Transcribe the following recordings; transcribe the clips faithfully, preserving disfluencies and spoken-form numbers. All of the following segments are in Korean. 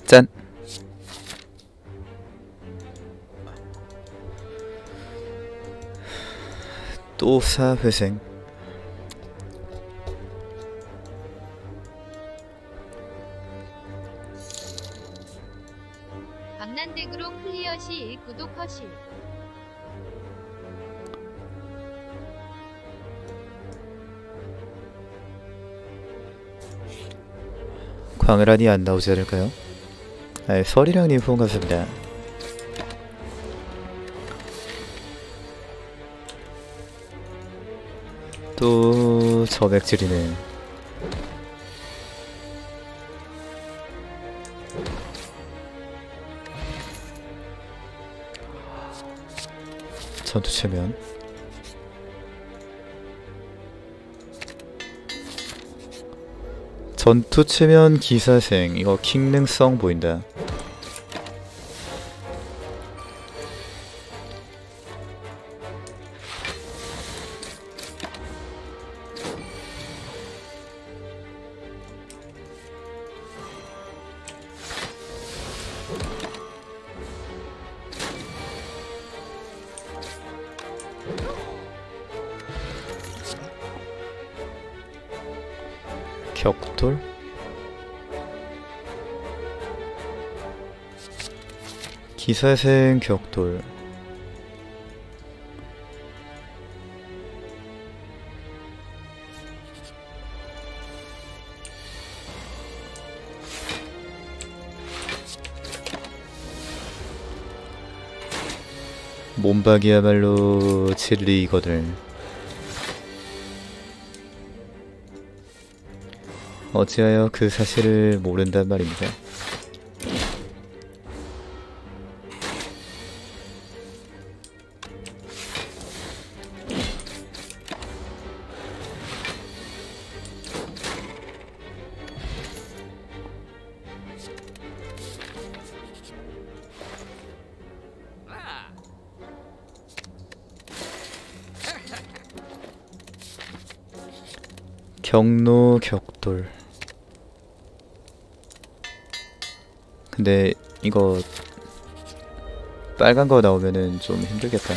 짠! 또 사회생. 박난댁으로 클리어 시 구독 허실. 광을안이 안 나오지 않을까요? 아, 설이랑님 후원 감사합니다. 또 저맥질이네. 전투체면 전투체면 기사생. 이거 킹능성 보인다. 격돌? 기사생 격돌. 몸박이야말로 진리이거든. 어찌하여 그 사실을 모른단 말입니다. 경로 격돌. 근데 이거 빨간 거 나오면은 좀 힘들겠다.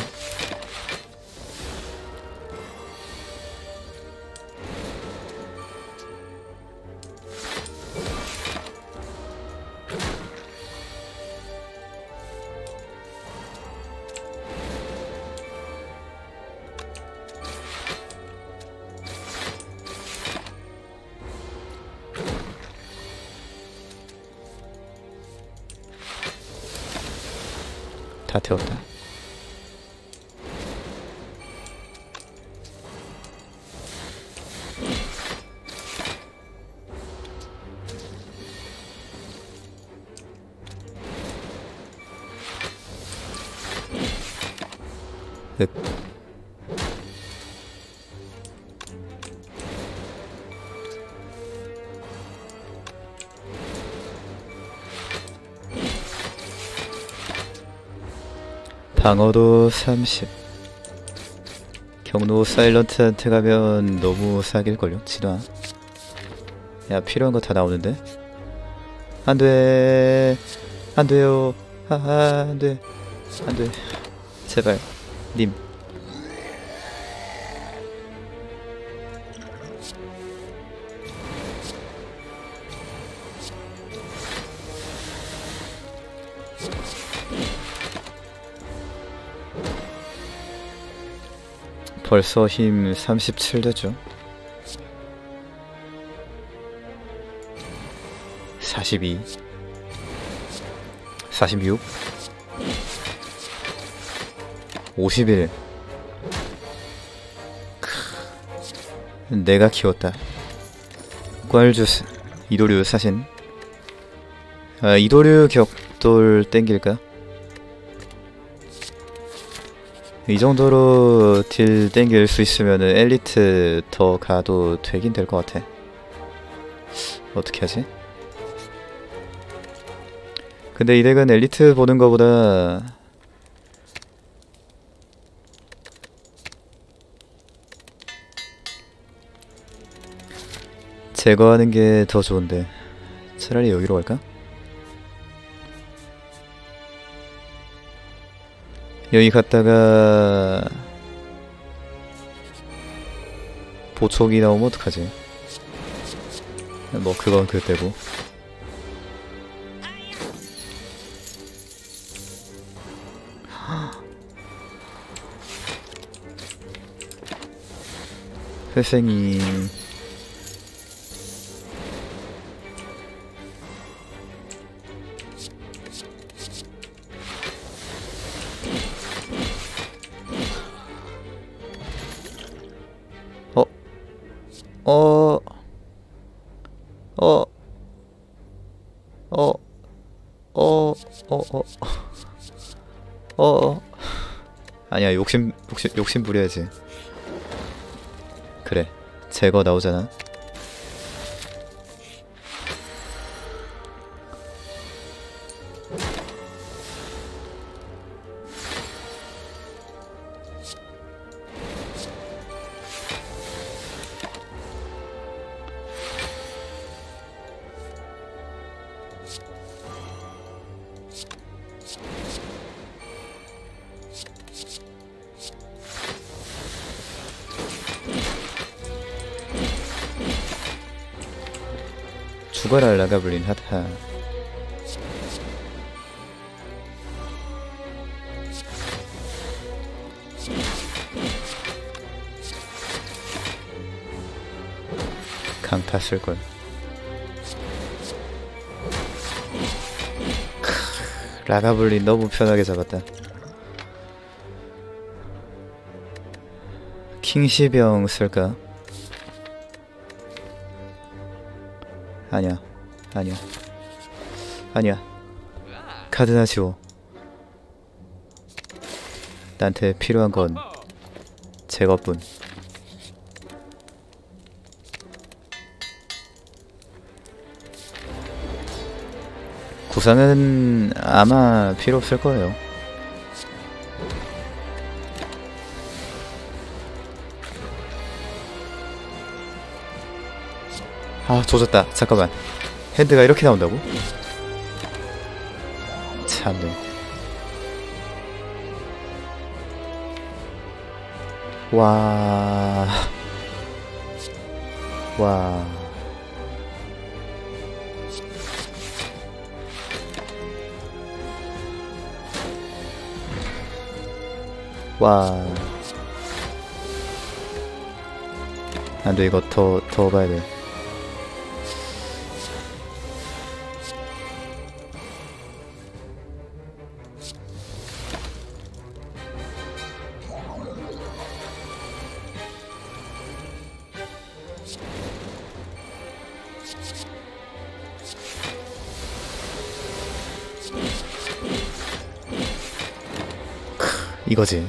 다 태웠다. 윽. 방어도 삼십. 경로 사일런트한테 가면 너무 사귈걸요? 진화. 야, 필요한 거 다 나오는데? 안돼. 안돼요. 하하, 안돼. 안돼. 제발. 님. 벌써 힘 삼십칠 되죠. 사십이, 사십육, 오십일. 크... 내가 키웠다. 꽈일주스. 이도류 사신. 아, 이도류 격돌 땡길까? 이 정도로 딜 땡길 수 있으면은 엘리트 더 가도 되긴 될 것 같아. 어떻게 하지? 근데 이 덱은 엘리트 보는 거보다 제거하는 게 더 좋은데 차라리 여기로 갈까? 여기 갔다가 보촉이 나오면 어떡하지? 뭐 그건 그때고. 회생이 어? 어? 어? 어? 어? 어? 어? 어? 아니야, 욕심, 욕심, 욕심 부려야지. 그래, 제거 나오잖아. 죽어라 라가블린 핫하. 강타 쓸걸. 라가블린 너무 편하게 잡았다. 킹시병 쓸까? 아니야, 아니야, 아니야. 카드나 지워. 나한테 필요한 건 제거뿐. 구상은 아마 필요 없을 거예요. 아, 조졌다. 잠깐만. 핸드가 이렇게 나온다고? 참네. 와. 와. 와. 안 돼, 이거 더, 더 봐야 돼. 이거지.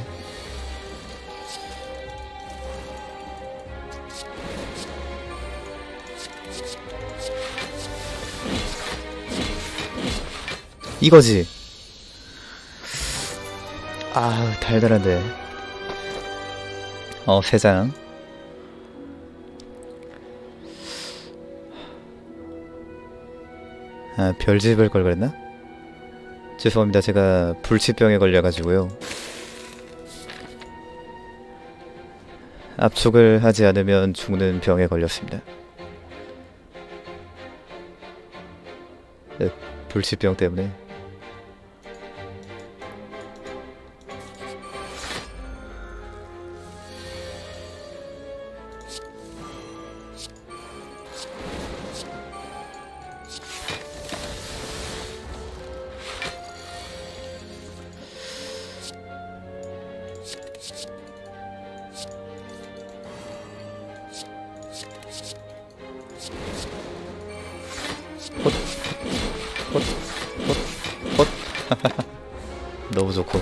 이거지. 아, 달달한데. 어, 세 장. 아, 별집을 걸 그랬나? 죄송합니다. 제가 불치병에 걸려가지고요. 압축을 하지 않으면 죽는 병에 걸렸습니다. 네, 불치병 때문에. 헛, 헛, 헛, 헛. 너무 좋고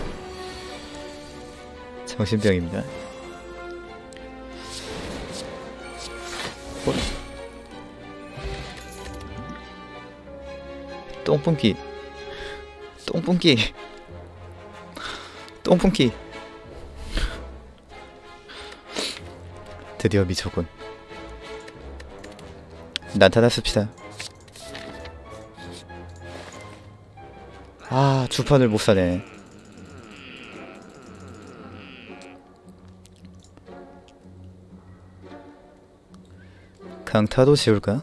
정신병입니다. 헛. 똥뿜기, 똥뿜기, 똥뿜기. 드디어 미쳤군. 난타나 씁시다. 아, 주판을 못 사네. 강타도 지울까?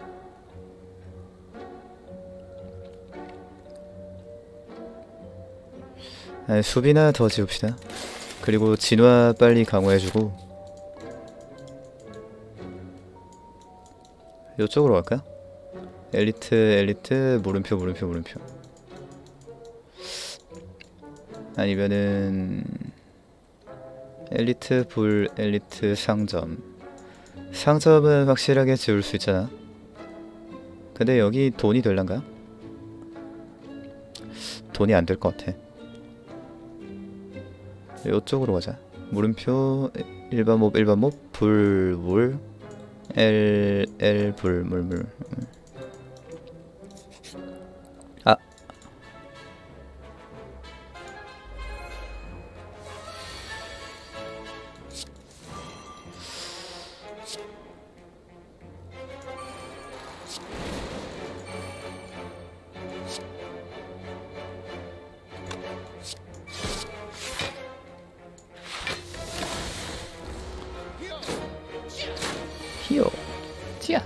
아니, 수비나 더 지읍시다. 그리고 진화 빨리 강화해주고 이쪽으로 갈까? 엘리트 엘리트 물음표 물음표 물음표. 아니면은 엘리트 불 엘리트 상점. 상점은 확실하게 지울 수 있잖아. 근데 여기 돈이 될란가? 돈이 안 될 것 같아. 이쪽으로 가자. 물음표 일반 몹 일반 몹 불물 L L 불물물. 아 히요 찌야.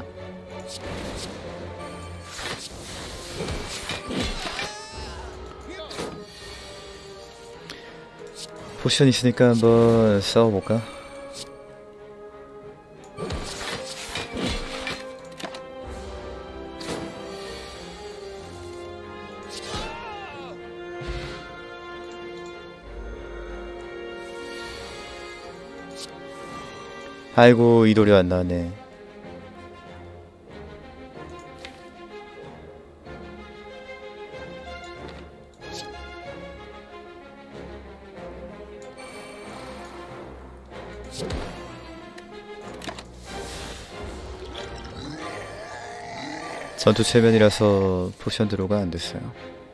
포션 있으니까 한번 싸워볼까? 아이고 이도리 안 나왔네. 전투 체면이라서 포션 드로가 안 됐어요.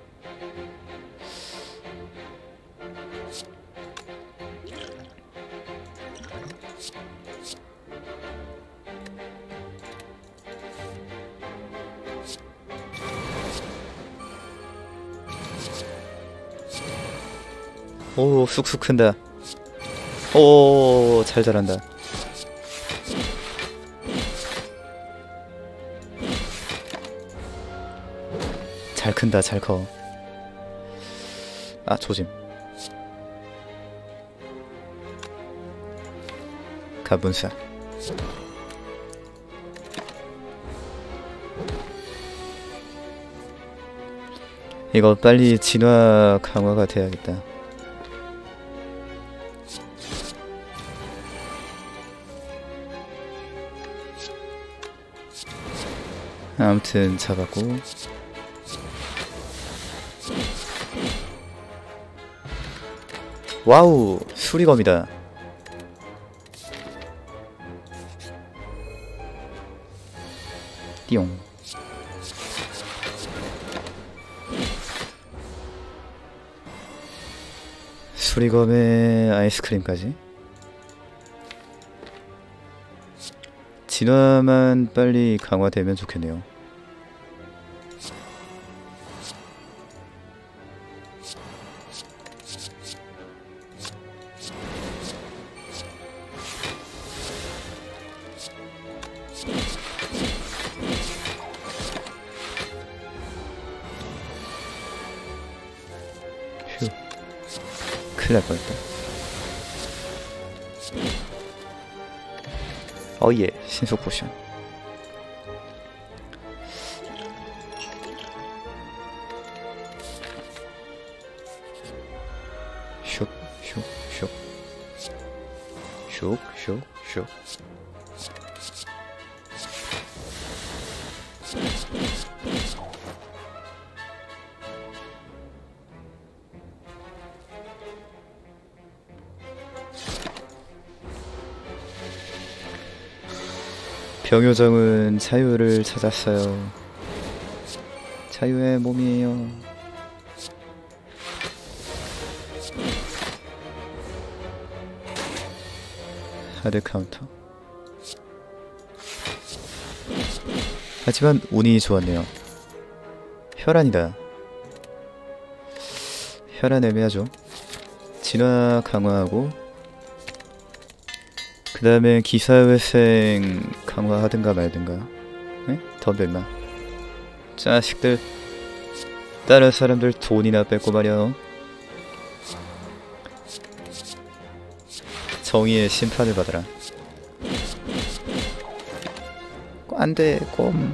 오 쑥쑥 큰다. 오 잘 자란다. 잘 큰다 잘 커. 아 조짐. 가분사. 이거 빨리 진화 강화가 돼야겠다. 아무튼 잡았고 와우 수리검이다. 띠용. 수리검에 아이스크림까지. 진화만 빨리 강화되면 좋겠네요. 휴, 큰일 날 뻔했다. 어예, 신속 포션. 슉, 슉, 슉. 슉, 슉, 슉. 병요정은 자유를 찾았어요. 자유의 몸이에요. 하드 카운터. 하지만 운이 좋았네요. 혈안이다. 혈안 애매하죠. 진화 강화하고 그 다음에 기사회생 강화하든가 말든가. 에? 덤벼 임마. 자식들, 다른 사람들 돈이나 뺏고 말이야. 정의의 심판을 받아라. 안돼 꼼.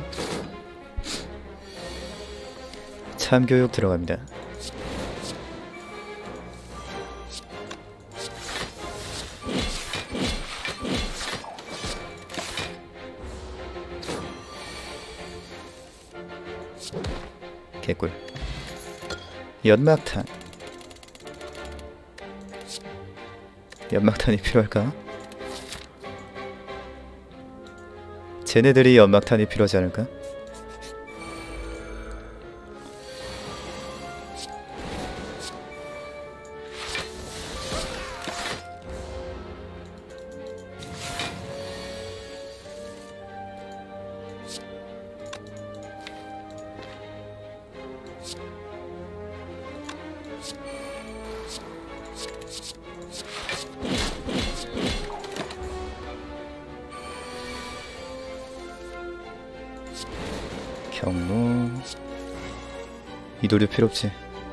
참교육 들어갑니다. 개꿀. 연막탄. 연막탄이 필요할까? 쟤네들이 연막탄이 필요하지 않을까? 경로. 이도류 필요 없지.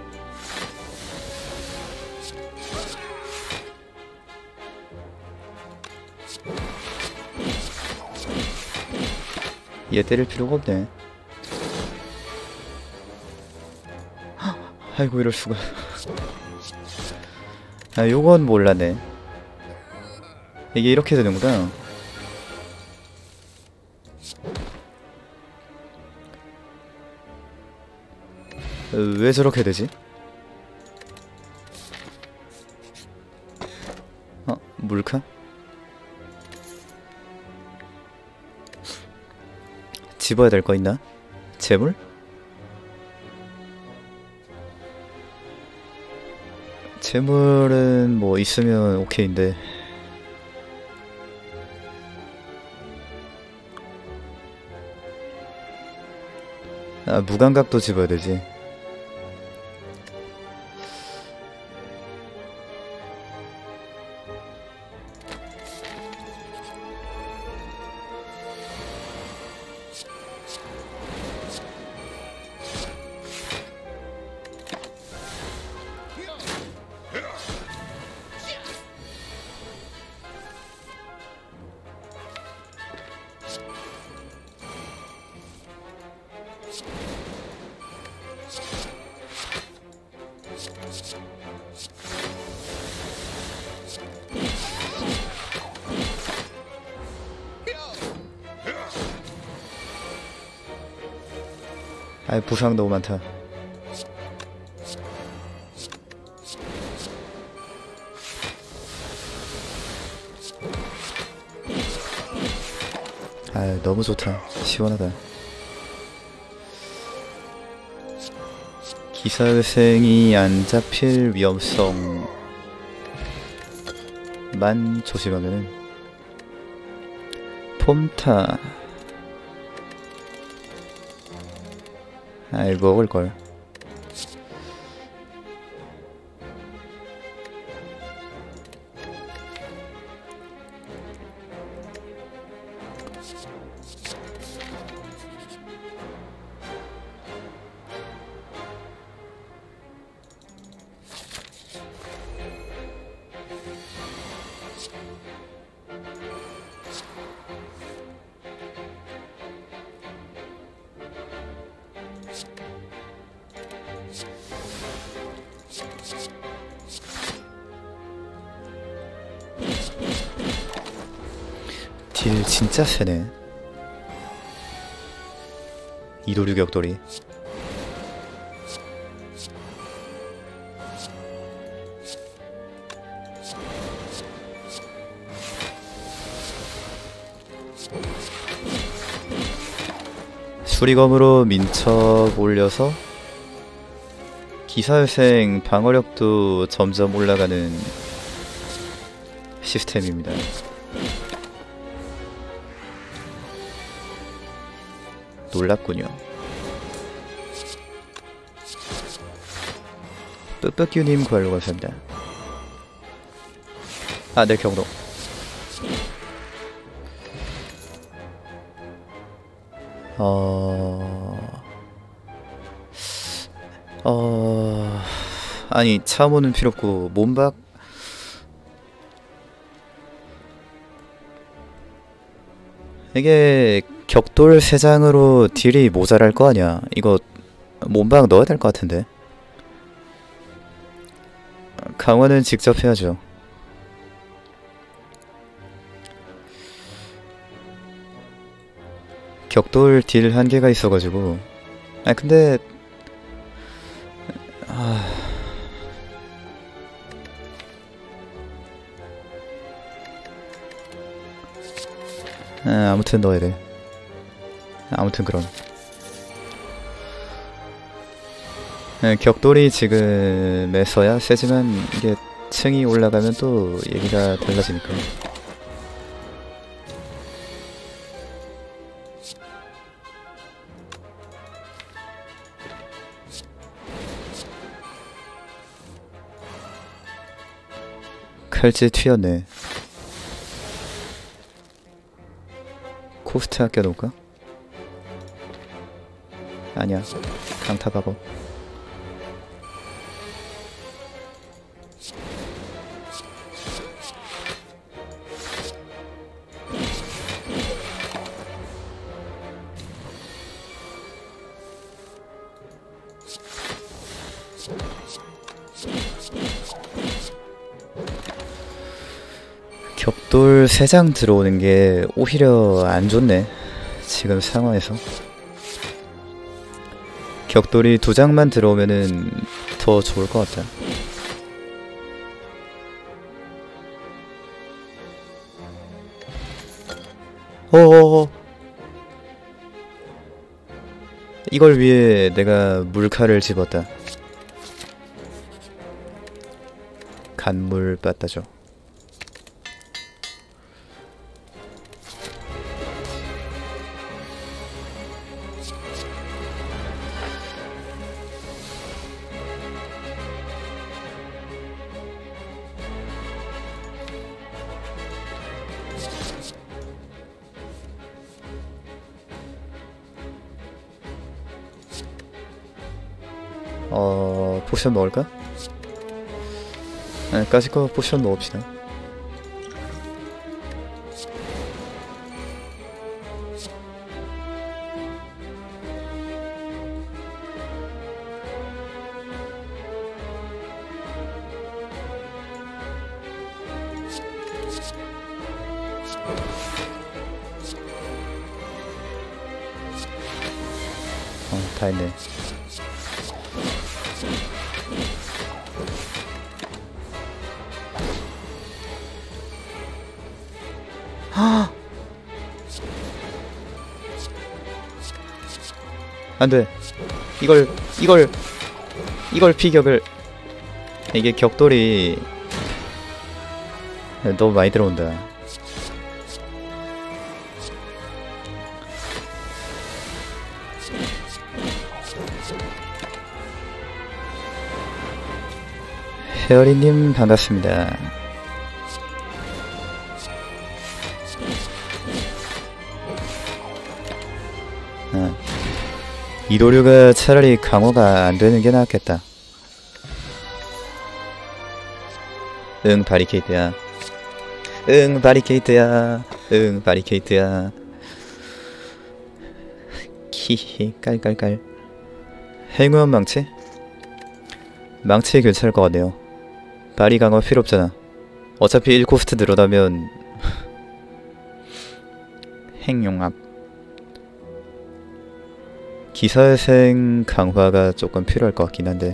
얘 때릴 필요가 없네. 헉, 아이고 이럴 수가. 아 요건 몰랐네. 이게 이렇게 되는구나. 왜 저렇게 되지? 어? 물카? 집어야 될 거 있나? 재물? 재물은 뭐 있으면 오케이인데. 아 무감각도 집어야 되지. 아이 부상 너무 많다. 아 너무 좋다. 시원하다. 기사생이 안 잡힐 위험성만 조심하면은 폼타. 아이 먹을걸. 딜 진짜 세네. 이도류 격돌이. 수리검으로 민첩 올려서 기사회생 방어력도 점점 올라가는 시스템입니다. 놀랍군요. 뿌뿌규님 구하러 감사합니다. 아, 네, 경로. 어... 어... 아니 차모는 필요 없고 몸박 이게 격돌 세 장으로 딜이 모자랄 거 아니야. 이거 몸박 넣어야 될 것 같은데. 강화는 직접 해야죠. 격돌 딜 한계가 있어가지고. 아 근데 아... 아, 아무튼 넣어야 돼. 아무튼 그럼. 네, 격돌이 지금에서야 세지만 이게 층이 올라가면 또 얘기가 달라지니까. 칼질 튀었네. 코스트 아껴놓을까? 아니야. 강타 박어. 격돌 세 장 들어오는 게 오히려 안 좋네. 지금 상황에서. 격돌이 두 장만 들어오면은 더 좋을 것 같다. 어어어. 이걸 위해 내가 물칼을 집었다. 간물 빠따죠. 어... 포션 먹을까? 아, 까짓거 포션 먹읍시다. 어, 다 했네. 안돼. 이걸 이걸 이걸 피격을. 이게 격돌이 너무 많이 들어온다. 헤어리님 반갑습니다. 아, 이도류가 차라리 강화가 안되는 게 낫겠다. 응 바리케이트야. 응 바리케이트야. 응 바리케이트야. 키히 깔깔깔. 행운 망치? 망치 괜찮을 것 같네요. 바리 강화 필요 없잖아. 어차피 일 코스트 늘어나면 행용합. 기사생 강화가 조금 필요할 것 같긴 한데.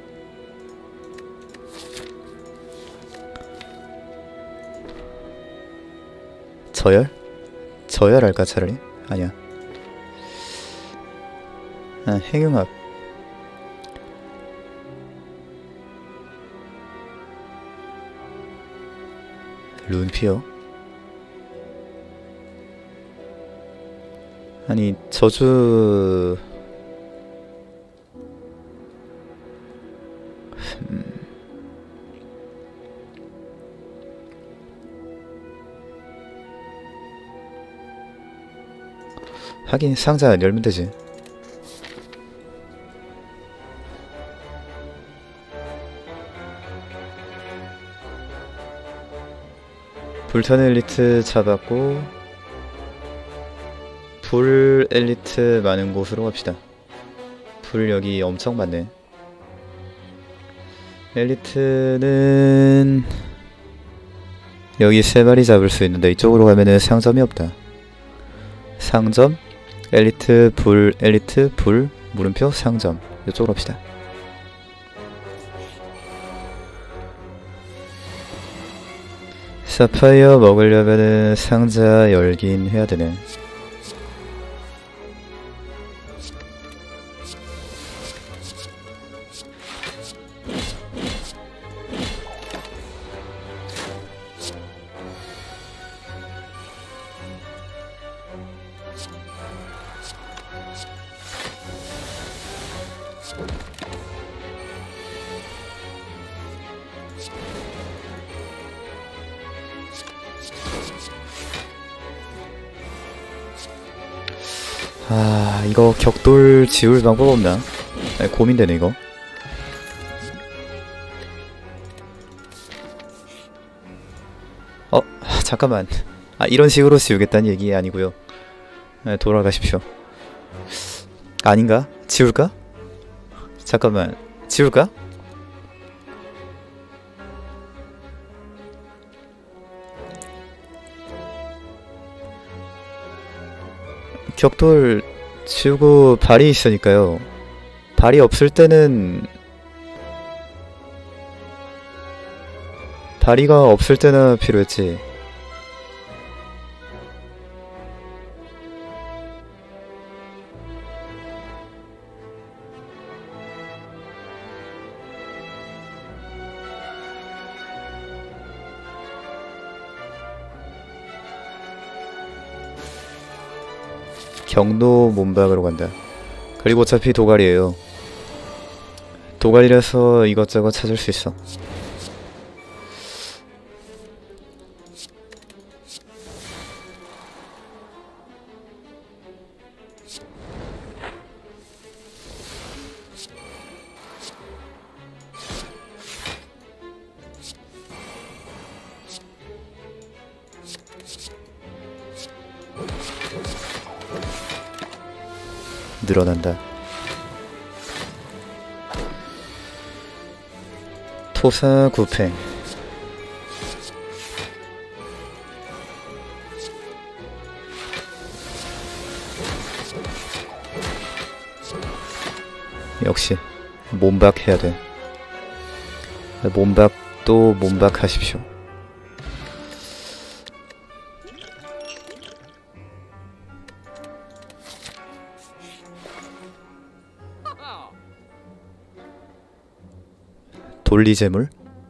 저열? 저열할까 차라리? 아니야. 아, 행용합. 룬피어? 아니 저주... 음... 하긴 상자 열면 되지. 불타는 엘리트 잡았고 불 엘리트 많은 곳으로 갑시다. 불 여기 엄청 많네. 엘리트는 여기 세 마리 잡을 수 있는데 이쪽으로 가면은 상점이 없다. 상점, 엘리트, 불, 엘리트, 불, 물음표, 상점. 이쪽으로 갑시다. 사파이어 먹으려면은 상자 열긴 해야 되네. 아, 이거 격돌 지울 방법 없나? 아니, 고민되네 이거. 어, 잠깐만. 아, 이런 식으로 지우겠다는 얘기 아니고요. 네, 돌아가십시오. 아닌가? 지울까? 잠깐만. 지울까? 격돌 지우고 발이 있으니까요. 발이 없을 때는 다리가 없을 때나 필요했지. 경로 몸박으로 간다. 그리고 어차피 도갈이에요. 도갈이라서 이것저것 찾을 수 있어. 늘어난다. 토사구팽. 역시 몸박 해야 돼. 몸박도 몸박 하십시오. 돌리재물?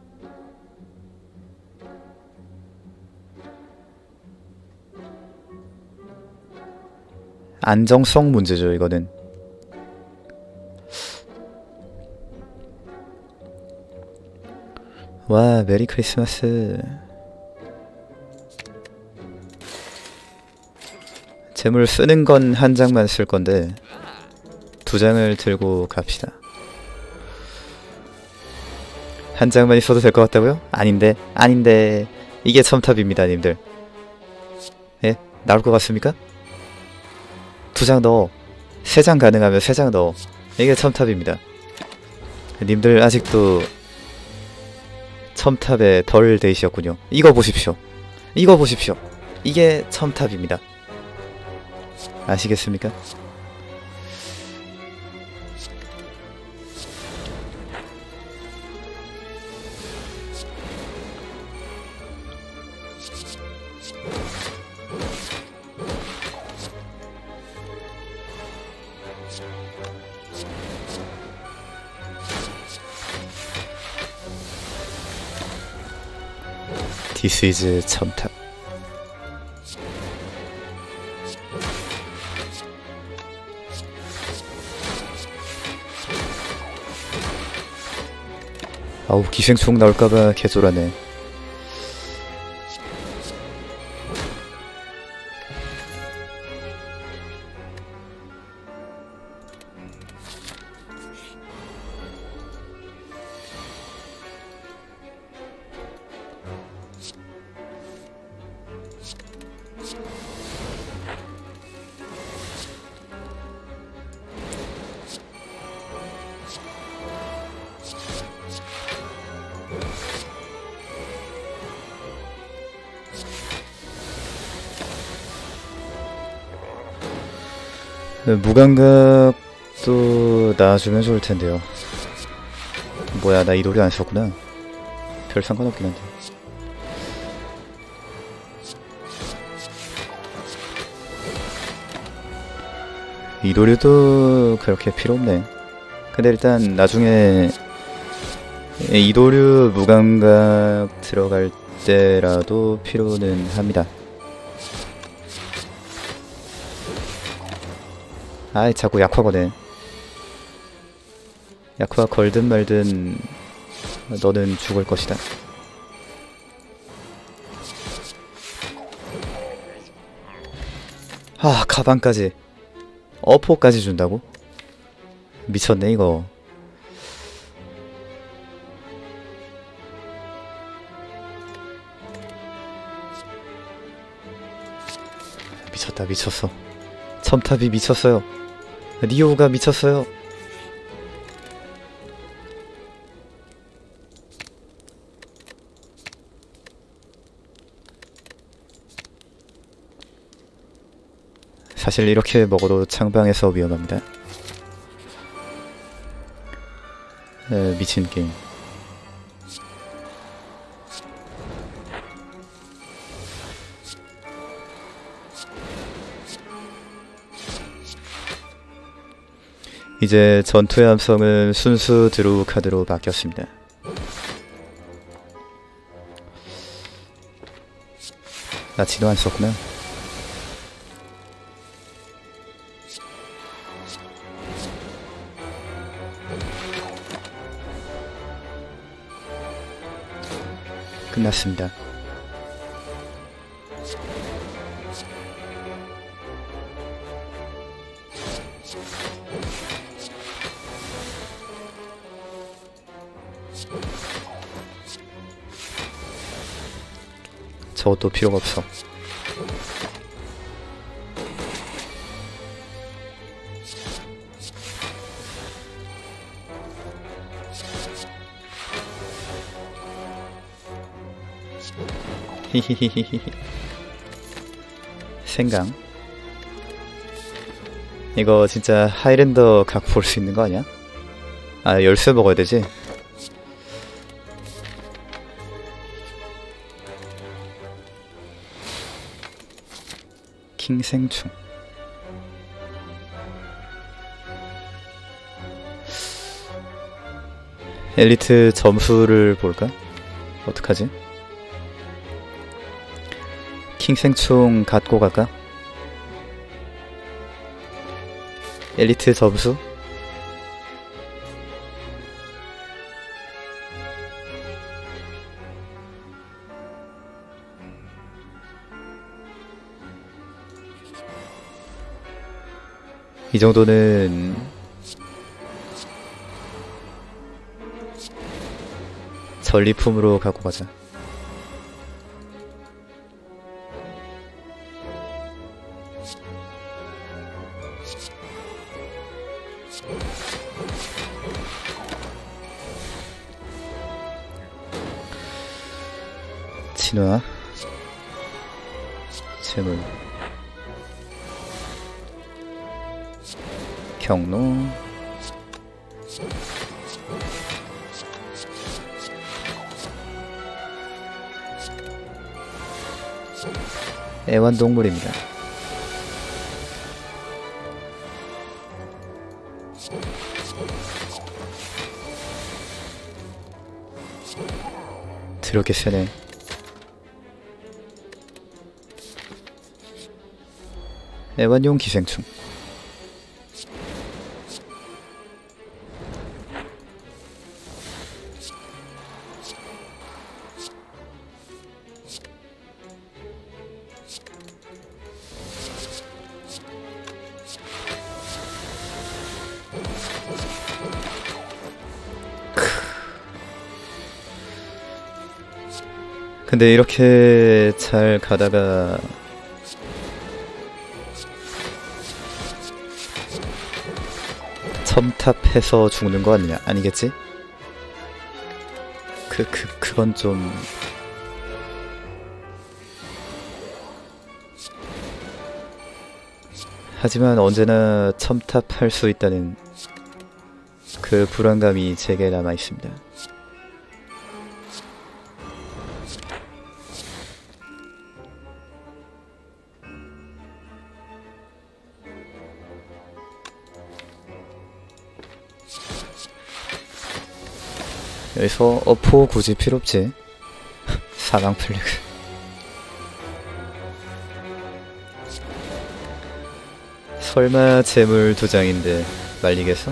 안정성 문제죠, 이거는. 와, 메리 크리스마스. 재물 쓰는 건 한 장만 쓸 건데 두 장을 들고 갑시다. 한 장만 있어도 될 것 같다고요? 아닌데, 아닌데. 이게 첨탑입니다, 님들. 예? 나올 것 같습니까? 두 장 넣어. 세 장 가능하면 세 장 넣어. 이게 첨탑입니다. 님들 아직도 첨탑에 덜 되시었군요. 이거 보십시오. 이거 보십시오. 이게 첨탑입니다. 아시겠습니까? This is 첨탑. 아우, 기생충 나올까봐 개쫄하네. 무감각도 나와주면 좋을 텐데요. 뭐야, 나 이 노래 안 썼구나. 별 상관없긴 한데. 이도류도 그렇게 필요 없네. 근데 일단 나중에 이도류 무감각 들어갈 때라도 필요는 합니다. 아이, 자꾸 약화 거네. 약화 걸든 말든 너는 죽을 것이다. 아, 가방까지 어포까지 준다고? 미쳤네 이거. 미쳤다, 미쳤어. 첨탑이 미쳤어요. 리오가 미쳤어요. 사실 이렇게 먹어도 창방에서 위험합니다. 에, 미친 게임. 이제 전투의 함성은 순수 드로우 카드로 바뀌었습니다. 나 진화 안 썼구나. 끝났습니다. 저것도 필요가 없어. 히히히히히. 생강. 이거 진짜 하이랜더 각 볼 수 있는 거 아니야? 아, 열쇠 먹어야 되지? 킹생충. 엘리트 점수를 볼까? 어떡하지? 킹생충 갖고 갈까? 엘리트 점수? 이 정도는 전리품으로 갖고 가자. 진화, 재물, 경로, 애완동물입니다. 더럽게 세네. 애완용 기생충. 근데 이렇게 잘 가다가 첨탑해서 죽는 거 아니냐? 아니겠지? 그, 그, 그건 좀... 하지만 언제나 첨탑할 수 있다는 그 불안감이 제게 남아있습니다. 여기서 어포 굳이 필요없지. 사강 플래그. 설마 재물 두 장인데 말리겠어?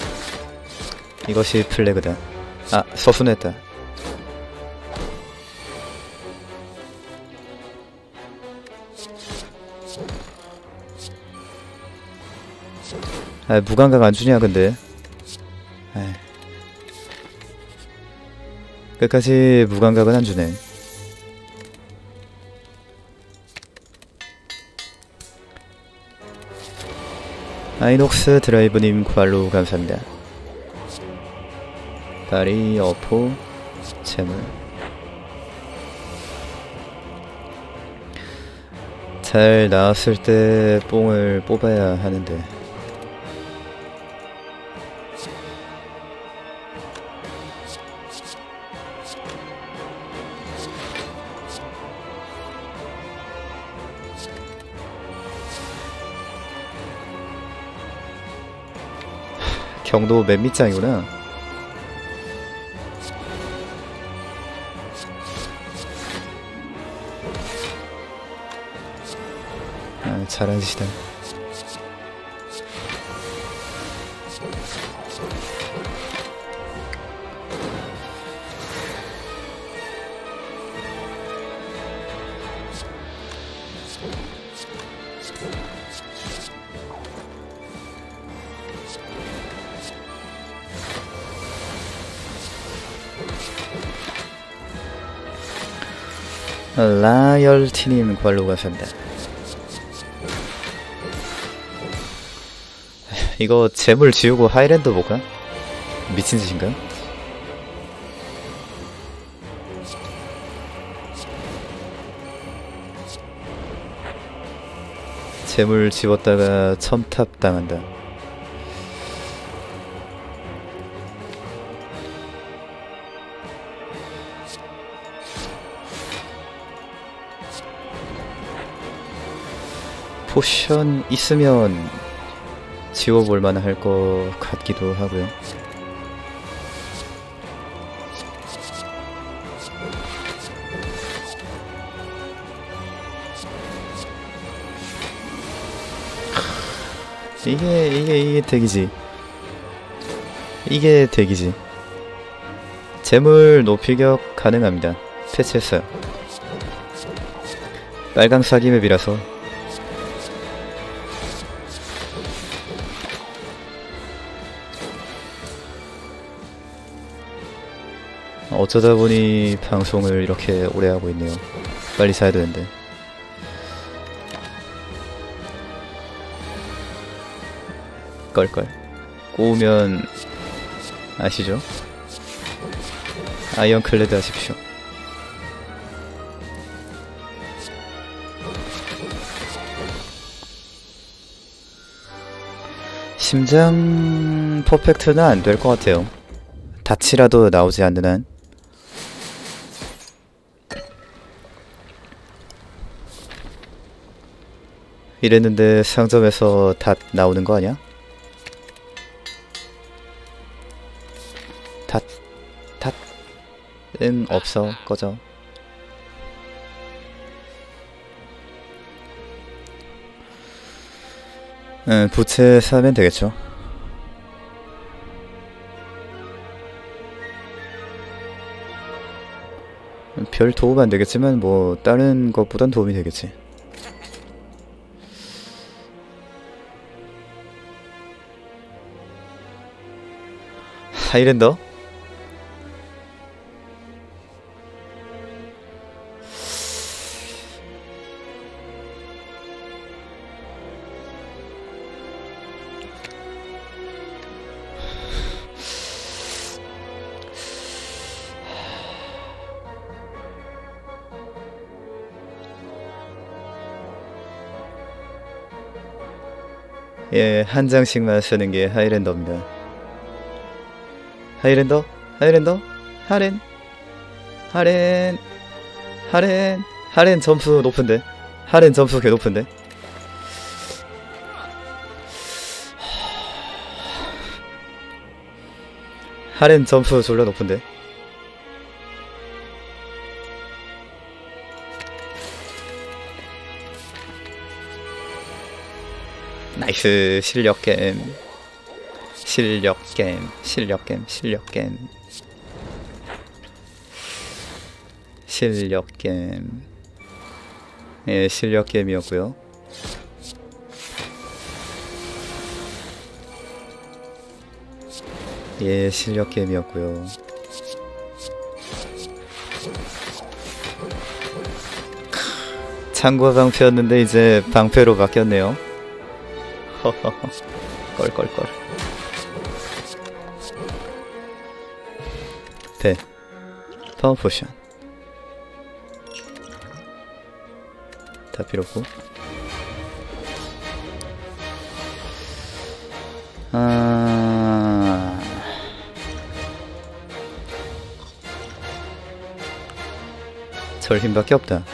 이것이 플래그다. 아, 서순했다. 아, 무감각 안 주냐 근데. 아이. 끝까지 무감각은 안 주네. 아이녹스 드라이브님 구할로 감사합니다. 바리, 어포, 재물. 잘 나왔을 때 뽕을 뽑아야 하는데. 경도 맨 밑장이구나. 아, 잘하시다. 라열티님 구할로 감사합니다. 이거 재물 지우고 하이랜드 볼까? 미친 짓인가? 재물 지웠다가 첨탑 당한다. 포션 있으면 지워볼만 할 것 같기도 하고요. 이게 이게 이게 덱이지. 이게 덱이지. 재물 높이격 가능합니다. 패치했어요. 빨강 사기 맵이라서. 어쩌다 보니 방송을 이렇게 오래 하고 있네요. 빨리 사야 되는데. 껄껄. 꼬우면 아시죠? 아이언클레드 하십시오. 심장 퍼펙트는 안 될 것 같아요. 닻이라도 나오지 않는 한. 이랬는데 상점에서 닷 나오는 거 아니야? 닷, 닷, 응, 없어. 꺼져. 응, 부채 사면 되겠죠. 별 도움 안 되겠지만 뭐 다른 것보단 도움이 되겠지. 하이랜더? 예, 한 장씩만 쓰는 게 하이랜더입니다. 하이랜더? 하이랜더? 하렌? 하렌? 하렌? 하렌 점수 높은데? 하렌 점수 개 높은데? 하렌 점수 졸라 높은데? 나이스. 실력겜 실력겜 실력겜 실력겜 실력겜 예, 실력겜이었고요. 예, 실력겜이었고요. 창과 방패였는데 이제 방패로 바뀌었네요. 허허허. 껄껄껄. 배. 파워 포션. 다 필요 없고. 아. 절 힘밖에 없다.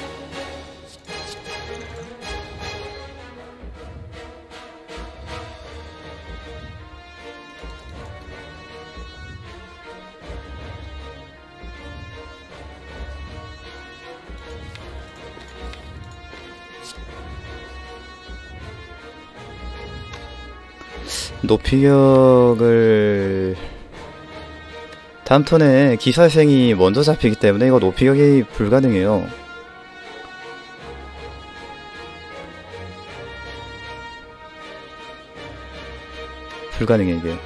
높이격을 다음 턴에 기사생이 먼저 잡히기 때문에 이거 높이격이 불가능해요. 불가능해 이게.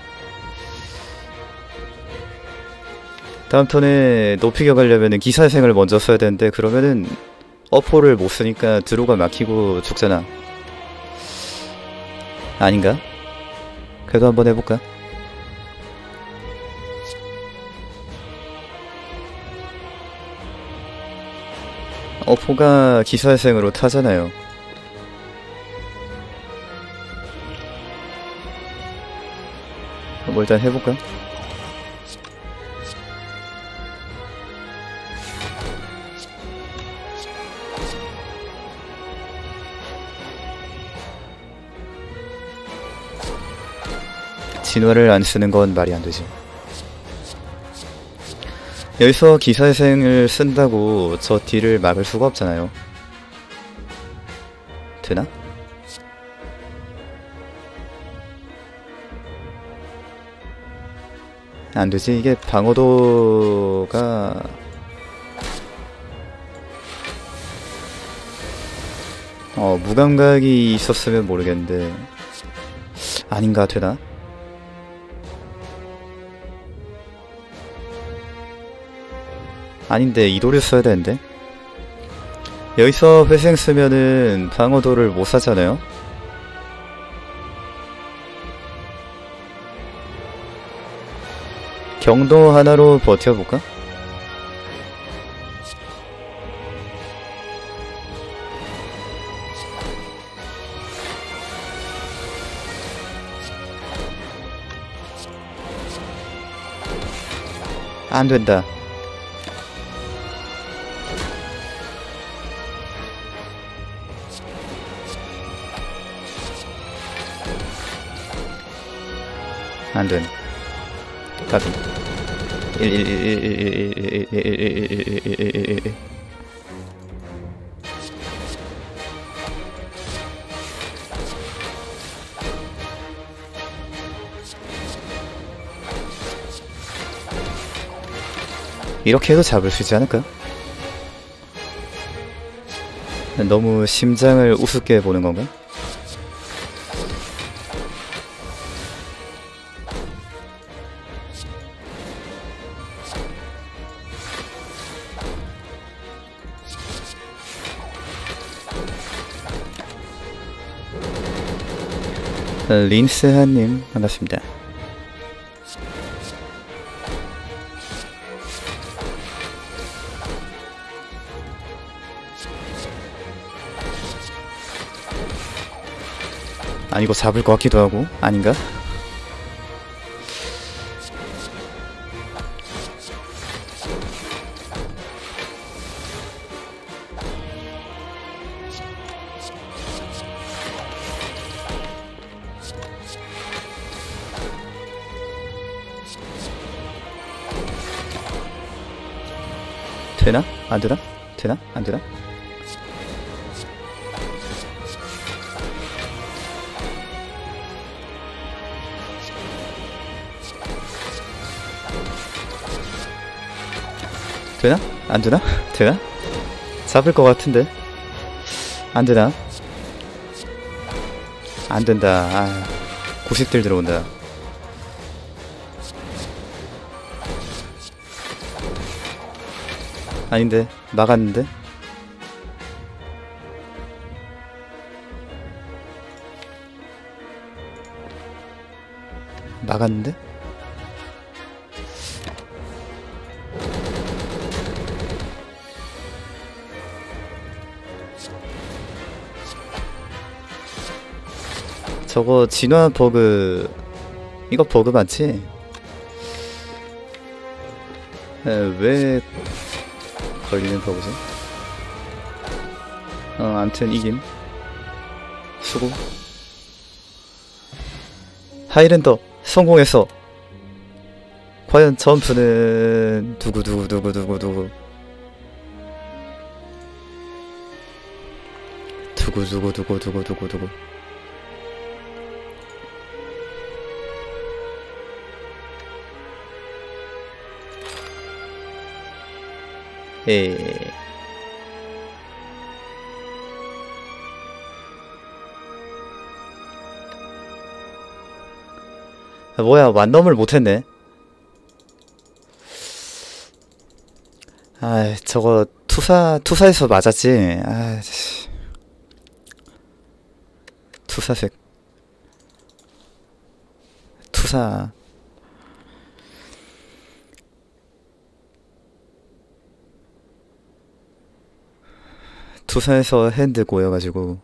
다음 턴에 높이격 하려면은 기사생을 먼저 써야 되는데 그러면은 어포를 못 쓰니까 드로가 막히고 죽잖아. 아닌가? 그래도 한번 해볼까? 어포가 기사생으로 타잖아요. 뭐 일단 해볼까? 진화를 안 쓰는 건 말이 안 되지. 여기서 기사생을 쓴다고 저 딜을 막을 수가 없잖아요. 되나? 안 되지. 이게 방어도가 어 무감각이 있었으면 모르겠는데 아닌가. 되나? 아닌데 이도를 써야 되는데. 여기서 회생 쓰면은 방어도를 못 사잖아요. 경도 하나로 버텨볼까? 안 된다. 안 되네. 가비. 이렇게 해도 잡을 수 있지 않을까? 너무 심장을 우습게 보는 건가? 린스하님 반갑습니다. 아니 이거 잡을 것 같기도 하고. 아닌가? 되나? 안 되나? 되나? 안 되나? 되나? 안 되나? 되나? 잡을 것 같은데. 안 되나? 안 된다. 아, 고식들 들어온다. 아닌데, 막았는데? 막았는데? 저거 진화 버그, 이거 버그 맞지? 에, 왜 걸리는 버그지? 어, 암튼 이김. 수고. 하이랜더 성공했어. 과연 점프는 두구두구두구두구두구 두구두구두구두구두구두구. 에. 아, 뭐야, 완넘을 못했네. 아, 저거 투사 투사에서 맞았지. 아, 씨. 투사색. 투사. 투사에서 핸드 꼬여가지고.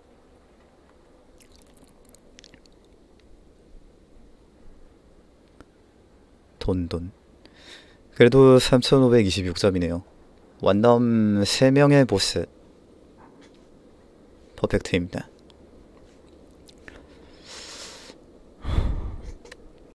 돈돈. 그래도 삼천오백이십육 점이네요. 완넘 세 명의 보스 퍼펙트입니다.